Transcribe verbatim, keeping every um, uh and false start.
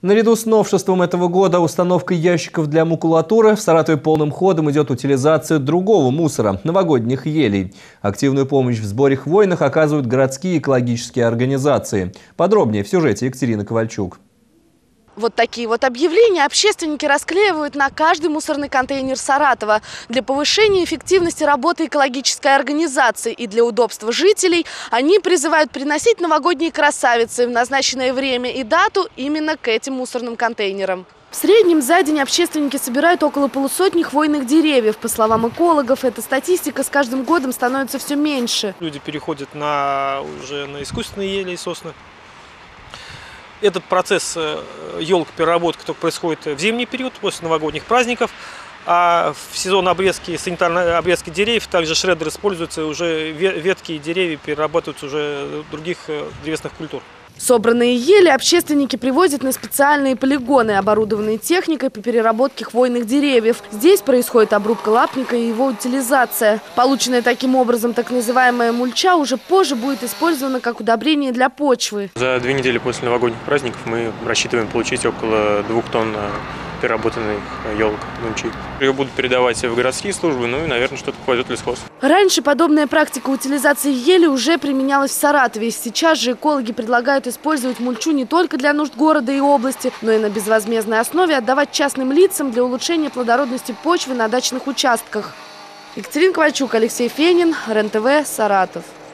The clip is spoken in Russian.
Наряду с новшеством этого года установкой ящиков для макулатуры в Саратове полным ходом идет утилизация другого мусора – новогодних елей. Активную помощь в сборе хвойных оказывают городские экологические организации. Подробнее в сюжете Екатерины Ковальчук. Вот такие вот объявления общественники расклеивают на каждый мусорный контейнер Саратова. Для повышения эффективности работы экологической организации и для удобства жителей они призывают приносить новогодние красавицы в назначенное время и дату именно к этим мусорным контейнерам. В среднем за день общественники собирают около полусотни хвойных деревьев. По словам экологов, эта статистика с каждым годом становится все меньше. Люди переходят на, уже на искусственные ели и сосны. Этот процесс елок-переработки только происходит в зимний период, после новогодних праздников. А в сезон обрезки, санитарной обрезки деревьев также шреддер используется, уже ветки и деревья перерабатываются уже других древесных культур. Собранные ели общественники привозят на специальные полигоны, оборудованные техникой по переработке хвойных деревьев. Здесь происходит обрубка лапника и его утилизация. Полученная таким образом так называемая мульча уже позже будет использована как удобрение для почвы. За две недели после новогодних праздников мы рассчитываем получить около двух тонн переработанных елок мульчи. Ее будут передавать в городские службы, ну и, наверное, что-то пойдет в лесхоз. Раньше подобная практика утилизации ели уже применялась в Саратове. Сейчас же экологи предлагают использовать мульчу не только для нужд города и области, но и на безвозмездной основе отдавать частным лицам для улучшения плодородности почвы на дачных участках. Екатерина Ковальчук, Алексей Фенин, РЕН-ТВ, Саратов.